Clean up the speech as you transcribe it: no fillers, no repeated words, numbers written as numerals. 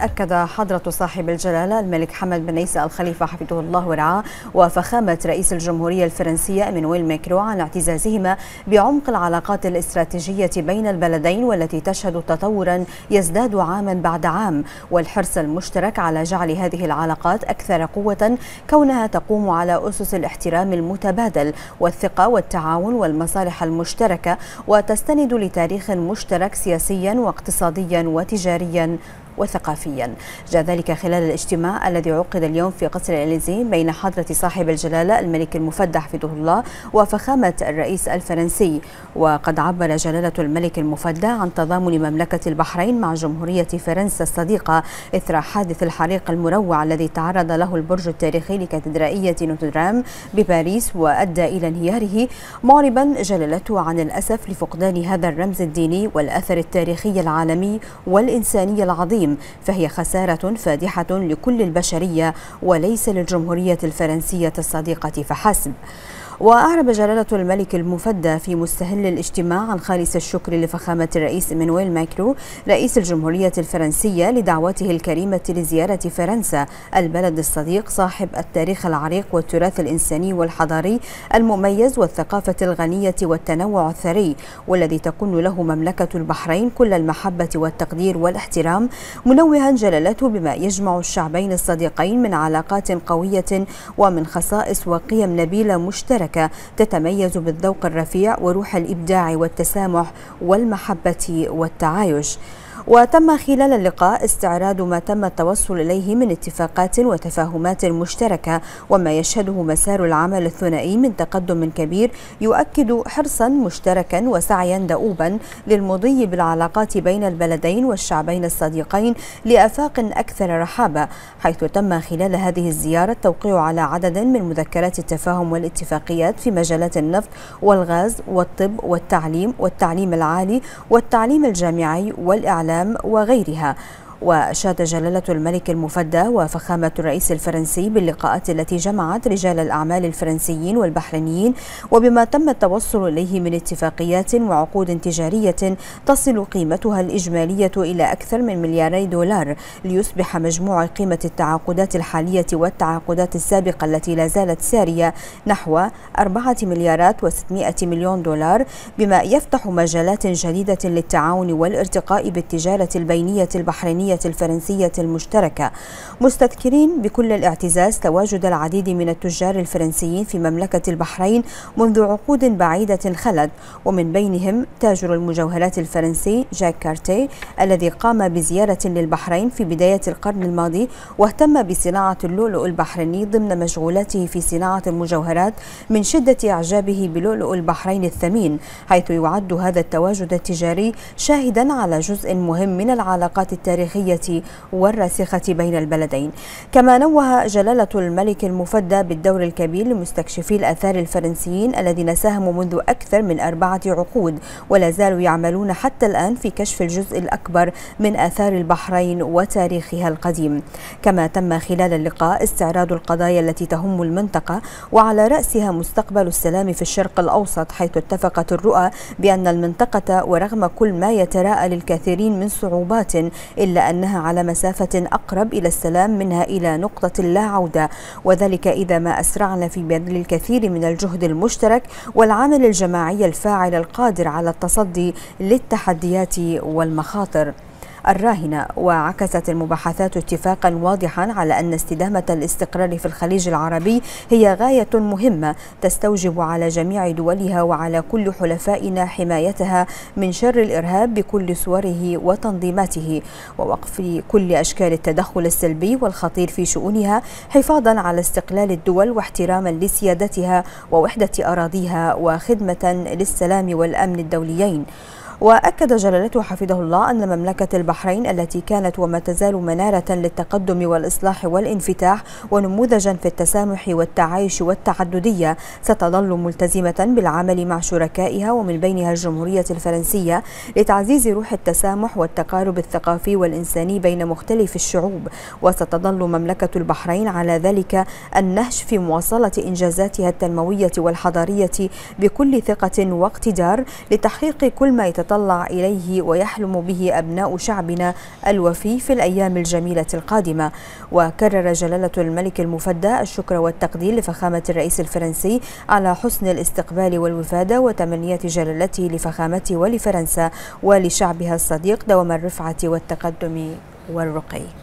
أكد حضرة صاحب الجلالة الملك حمد بن عيسى الخليفة حفظه الله ورعاه وفخامة رئيس الجمهورية الفرنسية إيمانويل ماكرون عن اعتزازهما بعمق العلاقات الاستراتيجية بين البلدين، والتي تشهد تطورا يزداد عاما بعد عام، والحرص المشترك على جعل هذه العلاقات أكثر قوة كونها تقوم على أسس الاحترام المتبادل والثقة والتعاون والمصالح المشتركة، وتستند لتاريخ مشترك سياسيا واقتصاديا وتجاريا وثقافيا. جاء ذلك خلال الاجتماع الذي عقد اليوم في قصر الإليزيه بين حضرة صاحب الجلالة الملك المفدى حفظه الله وفخامة الرئيس الفرنسي. وقد عبر جلالة الملك المفدى عن تضامن مملكة البحرين مع جمهورية فرنسا الصديقة إثر حادث الحريق المروع الذي تعرض له البرج التاريخي لكاتدرائية نوتردام بباريس وأدى إلى انهياره، معربا جلالته عن الأسف لفقدان هذا الرمز الديني والأثر التاريخي العالمي والإنساني العظيم، فهي خسارة فادحة لكل البشرية وليس للجمهورية الفرنسية الصديقة فحسب. وأعرب جلالة الملك المفدى في مستهل الاجتماع عن خالص الشكر لفخامة الرئيس إيمانويل ماكرون رئيس الجمهورية الفرنسية لدعوته الكريمة لزيارة فرنسا، البلد الصديق صاحب التاريخ العريق والتراث الإنساني والحضاري المميز والثقافة الغنية والتنوع الثري، والذي تكن له مملكة البحرين كل المحبة والتقدير والاحترام، منوها جلالته بما يجمع الشعبين الصديقين من علاقات قوية ومن خصائص وقيم نبيلة مشتركة تتميز بالذوق الرفيع وروح الإبداع والتسامح والمحبة والتعايش. وتم خلال اللقاء استعراض ما تم التوصل إليه من اتفاقات وتفاهمات مشتركة، وما يشهده مسار العمل الثنائي من تقدم كبير يؤكد حرصا مشتركا وسعيا دؤوبا للمضي بالعلاقات بين البلدين والشعبين الصديقين لآفاق أكثر رحابة، حيث تم خلال هذه الزيارة التوقيع على عدد من مذكرات التفاهم والاتفاقيات في مجالات النفط والغاز والطب والتعليم العالي والتعليم الجامعي والإعلام وغيرها. وأشاد جلالة الملك المفدى وفخامة الرئيس الفرنسي باللقاءات التي جمعت رجال الأعمال الفرنسيين والبحرينيين، وبما تم التوصل إليه من اتفاقيات وعقود تجارية تصل قيمتها الإجمالية إلى أكثر من $2 ليصبح مجموع قيمة التعاقدات الحالية والتعاقدات السابقة التي لا زالت سارية نحو $4,600,000,000، بما يفتح مجالات جديدة للتعاون والارتقاء بالتجارة البينية البحرينية الفرنسية المشتركة، مستذكرين بكل الاعتزاز تواجد العديد من التجار الفرنسيين في مملكة البحرين منذ عقود بعيدة خلت، ومن بينهم تاجر المجوهرات الفرنسي جاك كارتيه الذي قام بزيارة للبحرين في بداية القرن الماضي، واهتم بصناعة اللؤلؤ البحريني ضمن مشغولاته في صناعة المجوهرات من شدة إعجابه بلؤلؤ البحرين الثمين، حيث يعد هذا التواجد التجاري شاهدا على جزء مهم من العلاقات التاريخية والراسخة بين البلدين. كما نوه جلالة الملك المفدى بالدور الكبير لمستكشفي الآثار الفرنسيين الذين ساهموا منذ أكثر من 4 عقود ولا زالوا يعملون حتى الآن في كشف الجزء الأكبر من آثار البحرين وتاريخها القديم. كما تم خلال اللقاء استعراض القضايا التي تهم المنطقة، وعلى رأسها مستقبل السلام في الشرق الأوسط، حيث اتفقت الرؤى بأن المنطقة ورغم كل ما يتراءى للكثير من صعوبات إلا أنها على مسافة أقرب إلى السلام منها إلى نقطة لا عودة، وذلك إذا ما أسرعنا في بذل الكثير من الجهد المشترك والعمل الجماعي الفاعل القادر على التصدي للتحديات والمخاطر الراهنة. وعكست المباحثات اتفاقا واضحا على أن استدامة الاستقرار في الخليج العربي هي غاية مهمة تستوجب على جميع دولها وعلى كل حلفائنا حمايتها من شر الإرهاب بكل صوره وتنظيماته، ووقف كل أشكال التدخل السلبي والخطير في شؤونها، حفاظا على استقلال الدول واحتراما لسيادتها ووحدة أراضيها وخدمة للسلام والأمن الدوليين. وأكد جلالته حفظه الله أن مملكة البحرين التي كانت وما تزال منارة للتقدم والإصلاح والانفتاح ونموذجا في التسامح والتعايش والتعددية ستظل ملتزمة بالعمل مع شركائها ومن بينها الجمهورية الفرنسية لتعزيز روح التسامح والتقارب الثقافي والإنساني بين مختلف الشعوب، وستظل مملكة البحرين على ذلك النهج في مواصلة إنجازاتها التنموية والحضارية بكل ثقة واقتدار لتحقيق كل ما يتطلع إليه ويحلم به أبناء شعبنا الوفي في الأيام الجميلة القادمة. وكرر جلالة الملك المفدى الشكر والتقدير لفخامة الرئيس الفرنسي على حسن الاستقبال والوفادة، وتمنيات جلالته لفخامته ولفرنسا ولشعبها الصديق دوام الرفعة والتقدم والرقي.